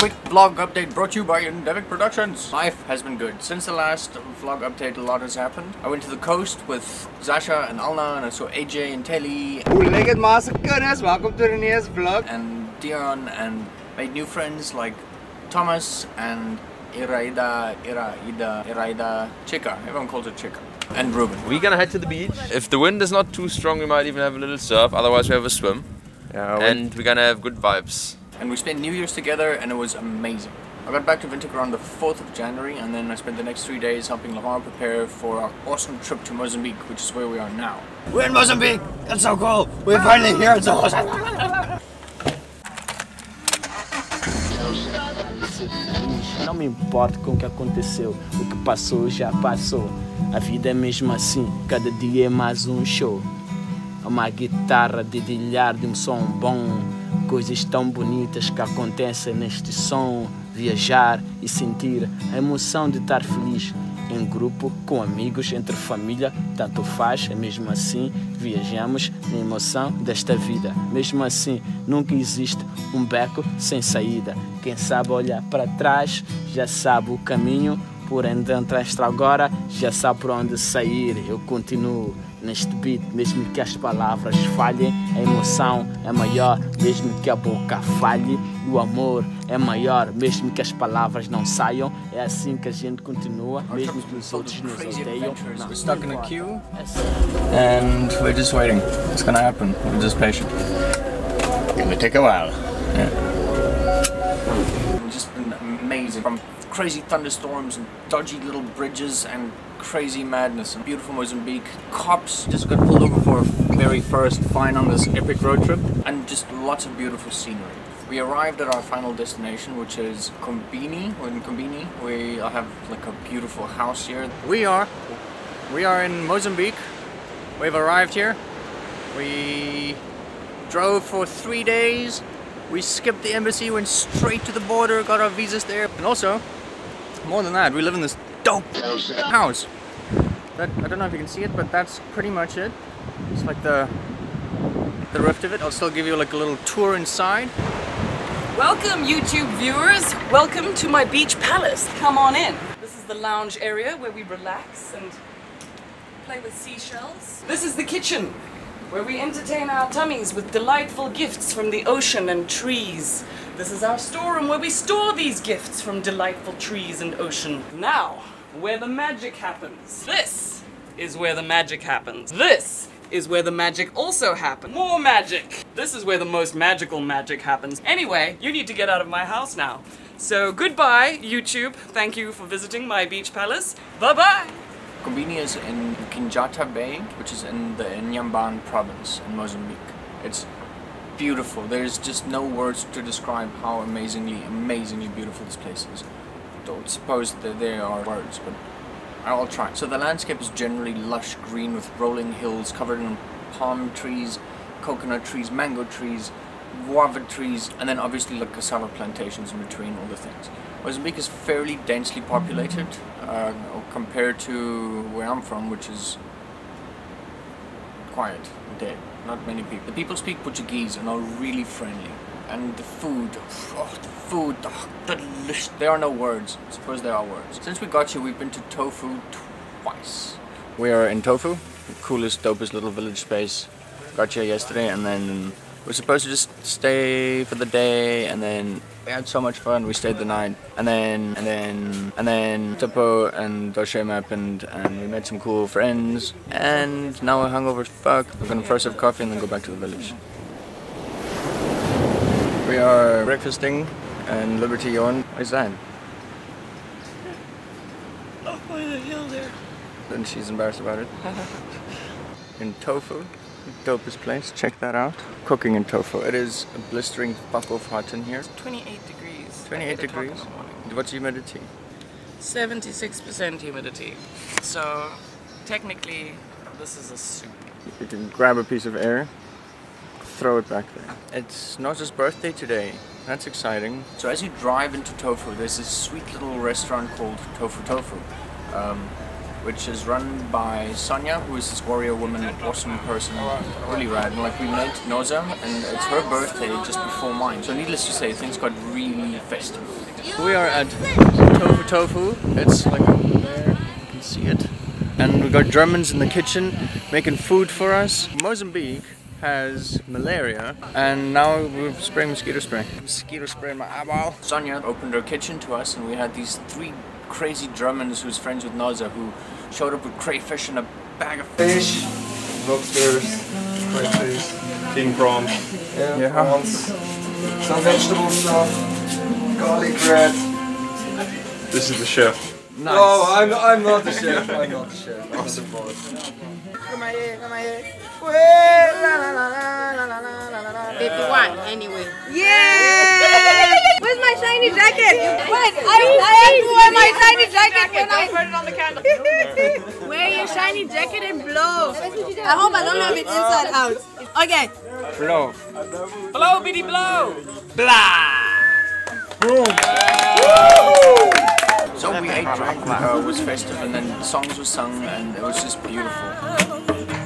quick vlog update brought to you by Endemic Productions. Life has been good. Since the last vlog update, a lot has happened. I went to the coast with Zasha and Alna, and I saw AJ and Telly. Welcome to the next vlog. And Dion, and made new friends like Thomas and Iraida Chica. Everyone calls her Chica. And Ruben. We're gonna head to the beach. If the wind is not too strong, we might even have a little surf. Otherwise, we have a swim. Yeah, and we're gonna have good vibes. And we spent New Year's together, and it was amazing. I got back to Windhoek on the 4th of January, and then I spent the next 3 days helping Laurent prepare for our awesome trip to Mozambique, which is where we are now. We're in Mozambique! That's so cool! We're finally here! It's awesome! Não me importo com o que aconteceu, o que passou já passou. A vida é mesmo assim, cada dia é mais um show. Uma guitarra dedilhar de som bom, coisas tão bonitas que acontecem neste som. Viajar e sentir a emoção de estar feliz. Em grupo, com amigos, entre família, tanto faz, é mesmo assim, viajamos na emoção desta vida. Mesmo assim, nunca existe um beco sem saída. Quem sabe olhar para trás, já sabe o caminho, porém dentro agora, já sabe por onde sair. Eu continuo neste beat, mesmo que as palavras falhem, a emoção é maior, mesmo que a boca falhe. O amor é maior, mesmo que as palavras não saiam. É assim que a gente continua, mesmo que os outros nos odeiam. We're stuck in a queue, and we're just waiting. It's gonna happen. We're just patient. It's gonna take a while. Yeah. It's just been amazing. From crazy thunderstorms and dodgy little bridges and crazy madness and beautiful Mozambique. Cops just got pulled over for a very first fine on this epic road trip, and just lots of beautiful scenery. We arrived at our final destination, which is Combini. We're in Combini. We have like a beautiful house here. We are in Mozambique. We've arrived here. We drove for 3 days. We skipped the embassy, went straight to the border, got our visas there. And also, more than that, we live in this dope house. I don't know if you can see it, but that's pretty much it. It's like the roof of it. I'll still give you like a little tour inside. Welcome, YouTube viewers. Welcome to my beach palace. Come on in. This is the lounge area where we relax and play with seashells. This is the kitchen where we entertain our tummies with delightful gifts from the ocean and trees. This is our storeroom where we store these gifts from delightful trees and ocean. Now, where the magic happens. This is where the magic happens. This is where the magic also happens. More magic! This is where the most magical magic happens. Anyway, you need to get out of my house now. So goodbye, YouTube. Thank you for visiting my beach palace. Bye-bye! Combini is in Kinjata Bay, which is in the Inhambane province in Mozambique. It's beautiful. There's just no words to describe how amazingly beautiful this place is. Don't suppose that there are words, but I'll try. So the landscape is generally lush green with rolling hills covered in palm trees, coconut trees, mango trees, guava trees, and then obviously like cassava plantations in between all the things. Mozambique is fairly densely populated compared to where I'm from, which is quiet and dead. Not many people. The people speak Portuguese and are really friendly. And the food, delicious. There are no words. I suppose there are words. Since we got here, we've been to Tofu twice. We are in Tofu, the coolest, dopest little village space. Got here yesterday, and then we're supposed to just stay for the day, and then we had so much fun. We stayed the night, and then Topo and Doshem happened, and we met some cool friends, and now we're hungover as fuck. We're gonna first have coffee and then go back to the village. We are breakfasting in Liberty Yon. What is that? Oh, by the hill there. And she's embarrassed about it. In Tofu, dopest place. Check that out. Cooking in Tofu. It is a blistering fuck off hot in here. It's 28 degrees. 28 degrees. What's humidity? 76% humidity. So technically, this is a soup. You can grab a piece of air, throw it back there. It's Noza's birthday today. That's exciting. So as you drive into Tofu, there's this sweet little restaurant called Tofu Tofu. which is run by Sonia, who is this warrior woman, awesome person, really rad. And like we met Noza, and it's her birthday just before mine. So needless to say, things got really festive. We are at Tofu Tofu. It's like over there, you can see it. And we got Germans in the kitchen making food for us. Mozambique has malaria, and now we're spraying mosquito spray. Mosquito spray in my eyeball. Sonia opened her kitchen to us, and we had these 3 crazy Germans who's friends with Noza who showed up with crayfish and a bag of fish, lobsters, crayfish, king prawns, prawns, some vegetable stuff, garlic bread. This is the chef. Nice. Oh, I'm not the chef. I'm not the chef. I'm the boss. Come here. 51 anyway. Yeah! Where's my shiny jacket? What? I have to wear my shiny jacket when I put it on the candle. Wear your shiny jacket and blow. I hope I don't have it inside out. Okay. Blow. Blow, bitty blow! So we ate, drank, it was festive, and then songs were sung, and it was just beautiful.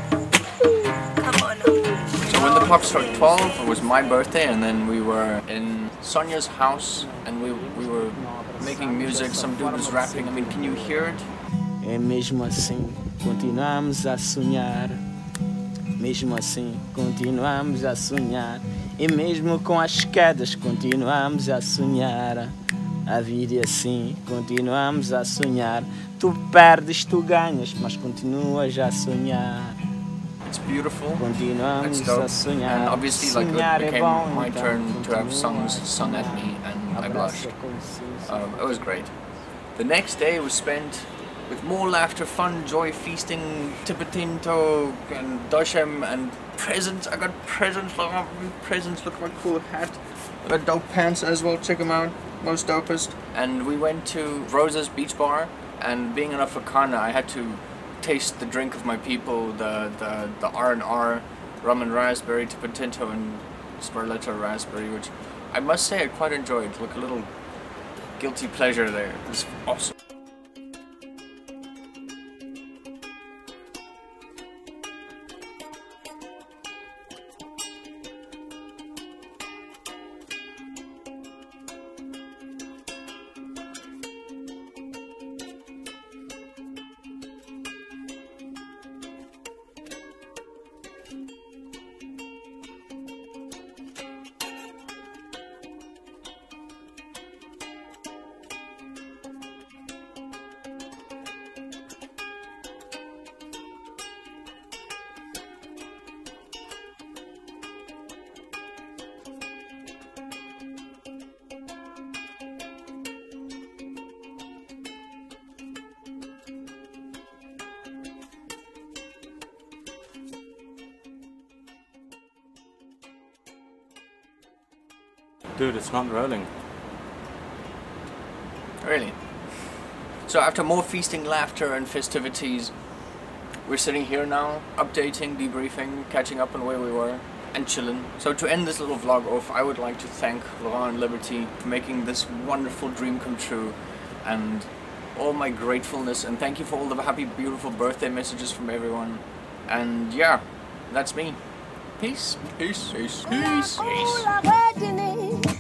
So when the clock struck 12, it was my birthday, and then we were in Sonia's house, and we were making music, some dude was rapping. I mean, can you hear it? É mesmo assim, continuamos a sonhar. Mesmo assim, continuamos a sonhar. E mesmo com as quedas, continuamos a sonhar. A vida é assim, continuamos a sonhar. Tu perdes, tu ganhas, mas continuas a sonhar. It's beautiful. Continuamos It's dope. a sonhar. And obviously, like, Sonhar it é became bom, my então turn to have songs continua. sung at me, and I blushed. Abraça consciência. It was great. The next day was spent with more laughter, fun, joy, feasting, Tipatinto and Doshem, and presents. I got presents. Look at my cool hat. I got dope pants as well. Check them out. Most dopest. And we went to Rosa's Beach Bar, and being an Afrikaner, I had to taste the drink of my people, the R&R, rum and raspberry, Tipatinto and Sparletto raspberry, which I must say I quite enjoyed. Like a little guilty pleasure there. It was awesome. Dude, it's not rolling. Really? So after more feasting, laughter and festivities, we're sitting here now, updating, debriefing, catching up on where we were, and chilling. So to end this little vlog off, I would like to thank Laurent and Liberty for making this wonderful dream come true, and all my gratefulness, and thank you for all the happy, beautiful birthday messages from everyone. And yeah, that's me. Peace. Peace. Peace. Peace. Peace.